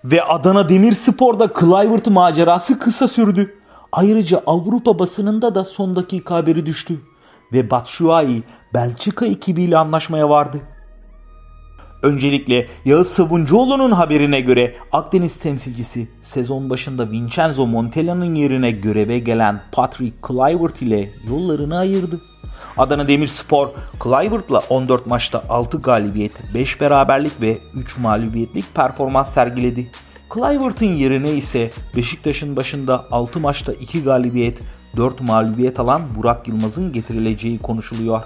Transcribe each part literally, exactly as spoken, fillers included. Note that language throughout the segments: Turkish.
Ve Adana Demirspor'da Kluivert macerası kısa sürdü. Ayrıca Avrupa basınında da son dakika haberi düştü. Ve Batshuayi Belçika ekibiyle anlaşmaya vardı. Öncelikle Yağız Sabuncuoğlu'nun haberine göre Akdeniz temsilcisi sezon başında Vincenzo Montella'nın yerine göreve gelen Patrick Kluivert ile yollarını ayırdı. Adana Demirspor, Kluivert'la on dört maçta altı galibiyet, beş beraberlik ve üç mağlubiyetlik performans sergiledi. Kluivert'ın yerine ise Beşiktaş'ın başında altı maçta iki galibiyet, dört mağlubiyet alan Burak Yılmaz'ın getirileceği konuşuluyor.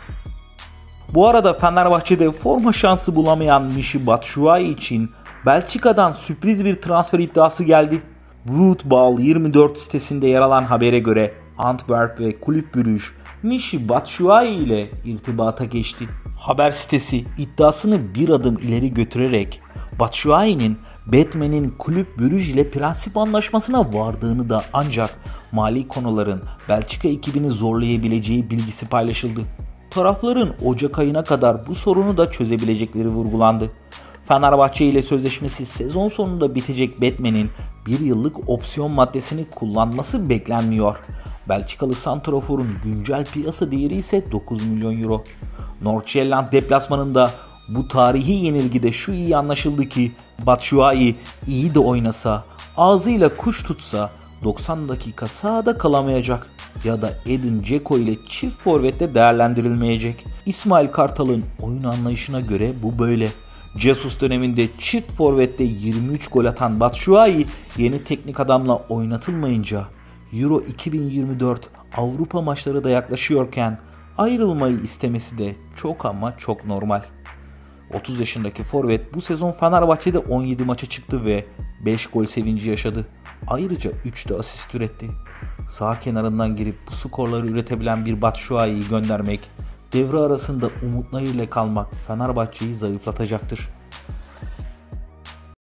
Bu arada Fenerbahçe'de forma şansı bulamayan Michy Batshuayi için Belçika'dan sürpriz bir transfer iddiası geldi. Voetbal yirmi dört sitesinde yer alan habere göre Antwerp ve Kulüp Brugge Michy Batshuayi ile irtibata geçti. Haber sitesi iddiasını bir adım ileri götürerek Batshuayi'nin Batman'in Kulüp Brugge ile prensip anlaşmasına vardığını da ancak mali konuların Belçika ekibini zorlayabileceği bilgisi paylaşıldı. Tarafların Ocak ayına kadar bu sorunu da çözebilecekleri vurgulandı. Fenerbahçe ile sözleşmesi sezon sonunda bitecek Batman'in bir yıllık opsiyon maddesini kullanması beklenmiyor. Belçikalı santraforun güncel piyasa değeri ise dokuz milyon euro. Noord-Jylland deplasmanında bu tarihi yenilgide şu iyi anlaşıldı ki Batshuayi iyi de oynasa, ağzıyla kuş tutsa doksan dakika sahada kalamayacak ya da Edin Dzeko ile çift forvette değerlendirilmeyecek. İsmail Kartal'ın oyun anlayışına göre bu böyle. Jesus döneminde çift forvette yirmi üç gol atan Batshuayi yeni teknik adamla oynatılmayınca Euro iki bin yirmi dört Avrupa maçları da yaklaşıyorken ayrılmayı istemesi de çok ama çok normal. otuz yaşındaki forvet bu sezon Fenerbahçe'de on yedi maça çıktı ve beş gol sevinci yaşadı. Ayrıca üç de asist üretti. Sağ kenarından girip bu skorları üretebilen bir Batshuayi'yi göndermek, devre arasında umutlarıyla kalmak Fenerbahçe'yi zayıflatacaktır.